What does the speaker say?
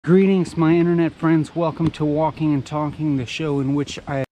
Greetings, my internet friends. Welcome to Walking and Talking, the show in which I